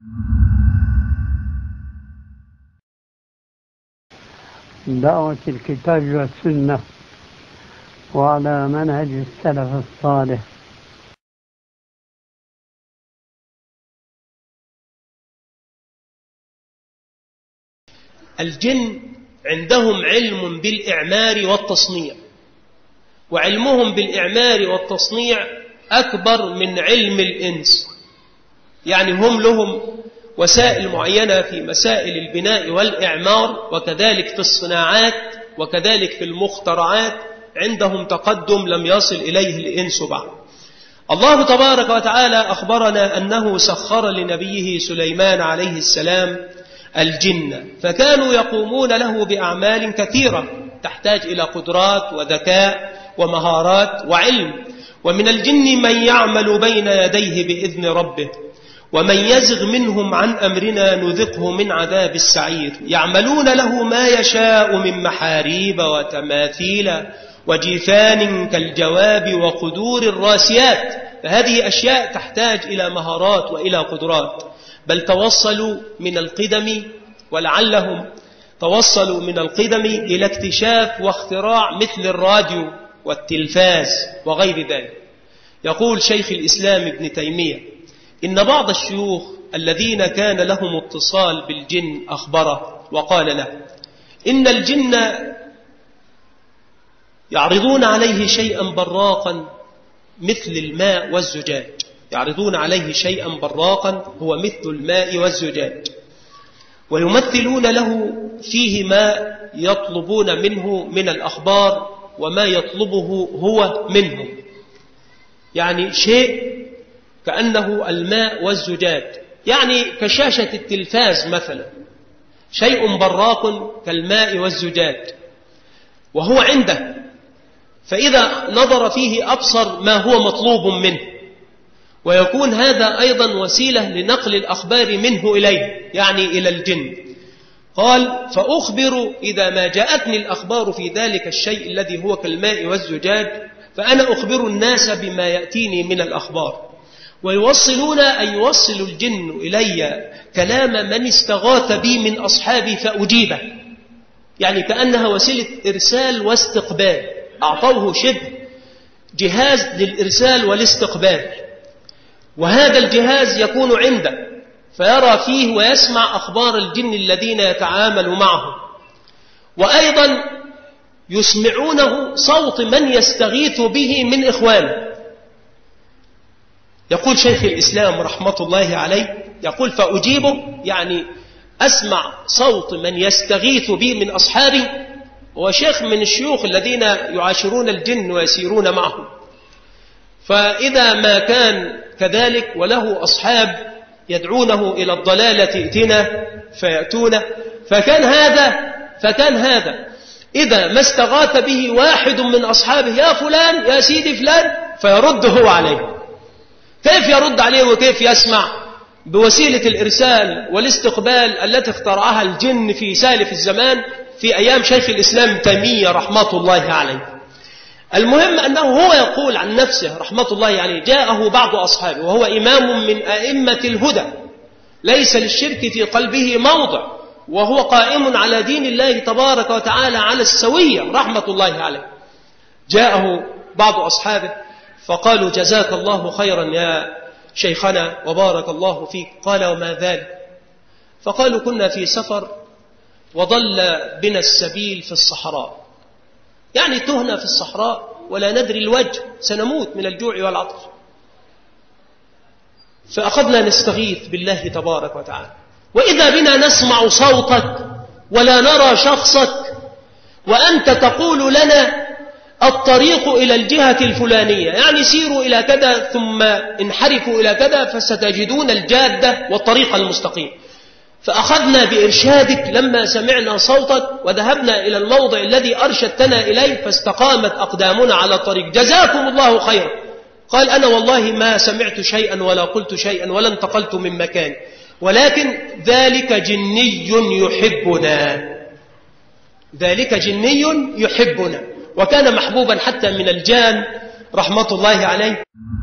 دعوة الكتاب والسنة وعلى منهج السلف الصالح. الجن عندهم علم بالإعمار والتصنيع، وعلمهم بالإعمار والتصنيع أكبر من علم الإنس. يعني هم لهم وسائل معينة في مسائل البناء والإعمار، وكذلك في الصناعات، وكذلك في المخترعات عندهم تقدم لم يصل إليه الإنس بعد. الله تبارك وتعالى أخبرنا أنه سخر لنبيه سليمان عليه السلام الجن، فكانوا يقومون له بأعمال كثيرة تحتاج إلى قدرات وذكاء ومهارات وعلم. ومن الجن من يعمل بين يديه بإذن ربه، ومن يزغ منهم عن أمرنا نذقه من عذاب السعير. يعملون له ما يشاء من محاريب وتماثيل وجفان كالجواب وقدور الراسيات. فهذه أشياء تحتاج إلى مهارات وإلى قدرات، بل توصلوا من القدم، ولعلهم توصلوا من القدم إلى اكتشاف واختراع مثل الراديو والتلفاز وغير ذلك. يقول شيخ الإسلام ابن تيمية إن بعض الشيوخ الذين كان لهم اتصال بالجن أخبره وقال له إن الجن يعرضون عليه شيئا براقا مثل الماء والزجاج، يعرضون عليه شيئا براقا هو مثل الماء والزجاج، ويمثلون له فيه ما يطلبون منه من الأخبار وما يطلبه هو منهم. يعني شيء كأنه الماء والزجاج، يعني كشاشة التلفاز مثلا، شيء براق كالماء والزجاج وهو عنده، فإذا نظر فيه أبصر ما هو مطلوب منه، ويكون هذا أيضا وسيلة لنقل الأخبار منه إليه، يعني إلى الجن. قال فأخبر إذا ما جاءتني الأخبار في ذلك الشيء الذي هو كالماء والزجاج فأنا أخبر الناس بما يأتيني من الأخبار. ويوصلون أن يوصل الجن إلي كلام من استغاث بي من أصحابي فأجيبه، يعني كأنها وسيلة إرسال واستقبال، أعطوه شبه جهاز للإرسال والاستقبال، وهذا الجهاز يكون عنده فيرى فيه ويسمع أخبار الجن الذين يتعامل معهم، وأيضا يسمعونه صوت من يستغيث به من إخوانه. يقول شيخ الإسلام رحمة الله عليه يقول فأجيبه، يعني أسمع صوت من يستغيث بي من أصحابي، وشيخ من الشيوخ الذين يعاشرون الجن ويسيرون معهم. فإذا ما كان كذلك وله أصحاب يدعونه إلى الضلالة ائتنا فيأتونه، فكان هذا إذا ما استغاث به واحد من أصحابه يا فلان يا سيدي فلان فيرد هو عليه. كيف يرد عليه وكيف يسمع؟ بوسيلة الإرسال والاستقبال التي اخترعها الجن في سالف الزمان في أيام شيخ الإسلام تيمية رحمة الله عليه. المهم أنه هو يقول عن نفسه رحمة الله عليه جاءه بعض أصحابه وهو إمام من أئمة الهدى، ليس للشرك في قلبه موضع، وهو قائم على دين الله تبارك وتعالى على السوية رحمة الله عليه. جاءه بعض أصحابه فقالوا جزاك الله خيرا يا شيخنا وبارك الله فيك. قال وما ذلك؟ فقالوا كنا في سفر وضل بنا السبيل في الصحراء، يعني تهنا في الصحراء ولا ندري الوجه، سنموت من الجوع والعطش، فأخذنا نستغيث بالله تبارك وتعالى، وإذا بنا نسمع صوتك ولا نرى شخصك، وأنت تقول لنا الطريق إلى الجهة الفلانية، يعني سيروا إلى كذا ثم انحرفوا إلى كذا فستجدون الجادة والطريق المستقيم. فأخذنا بإرشادك لما سمعنا صوتك وذهبنا إلى الموضع الذي أرشدتنا إليه فاستقامت أقدامنا على الطريق، جزاكم الله خيرا. قال أنا والله ما سمعت شيئا ولا قلت شيئا ولا انتقلت من مكان، ولكن ذلك جني يحبنا، ذلك جني يحبنا، وكان محبوبا حتى من الجان رحمة الله عليه.